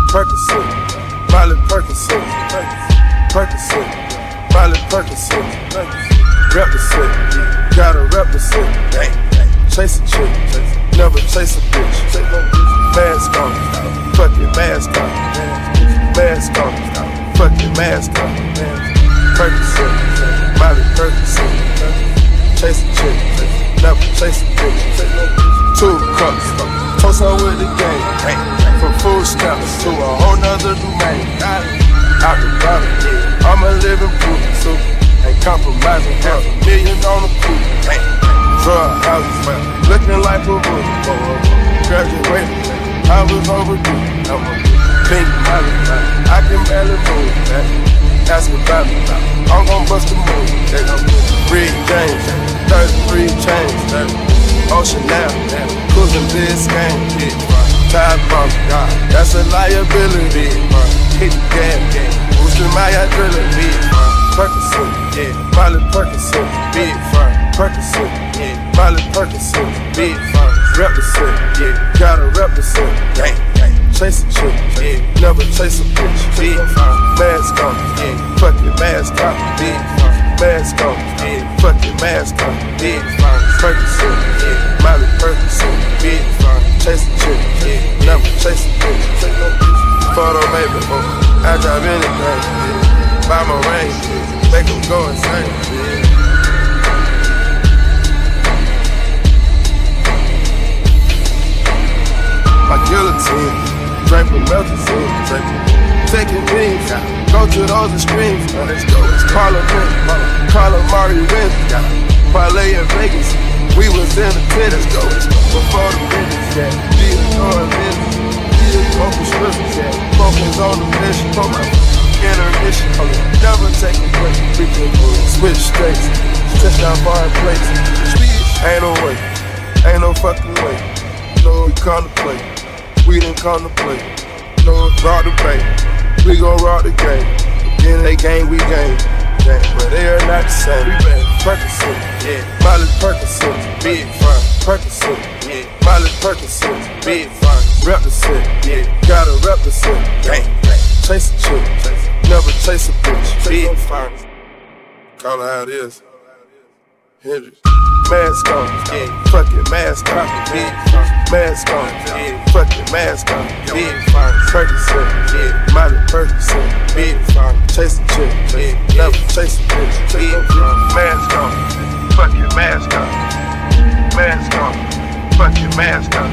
Percocet, Miley Percocet, Percocet, Miley Percocet, represent, gotta represent. Chase a chick, never chase a bitch. Mask on, fuck it, mask on. Mask on, fuck it, mask on. Percocet, Miley Percocet. Chase a chick, never chase a bitch. 2 cups, toast her with the game. From food stamps to a whole nother domain. Out the bottom, I'm a living proof. So ain't compromising, $500,000 on the pool. Drug houses, looking like a roof. Graduated, I was overdue. I'm a pink Miley, I can barely move. Ask about me, I'm gon' bust the move. Reed James, 33 chains. Ocean now, cruising Biscayne. Tide bump, that's a liability. Hit the gas, boosting my adrenaline. Percocet, Miley Percocet, big firm. Percocet, Miley Percocet, big firm. Represent, gotta represent. Chase a chick, never chase a bitch. Big firm. Mask on, fuck your mask on. Big firm. Mask on, fuck your mask on. Big firm. Percocet, Miley Percocet, big firm. Chase a chick, never chase a bitch. Photo baby, I drive anything. Buy my range, make them go insane. My guillotine, draping melazine, taking beans, go to those extremes. Parliament, calamari wins, parlay in Vegas. We was in the tennis, before the business, G-Door business, G-Focus Christmas, focus on the mission, intermission, never take a break. We can switch states, touchdown foreign plates. Ain't no way, ain't no fucking way. No, we contemplate, we didn't contemplate. No, rock the bank, we gon' rock the game. Again, they game, we game. But they are not the same. We been Percocet, Miley Percocet, big firm. Percocet, Miley Percocet, big firm. Represent, gotta represent. Chase a chick, never chase a bitch. Big firm. Call it how it is. Hendrix. Mask on, fuck it, mask on. Big firm. Mask on, fuck it, mask on. Big firm. Percocet, Miley Percocet, big firm. Chase a chick, never chase a bitch. Big firm. Mask on, fuck it, mask on. Mask on, fuck it, mask on.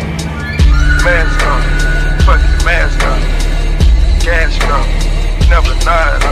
Mask on, fuck it, mask on. Gas drunk, never nod.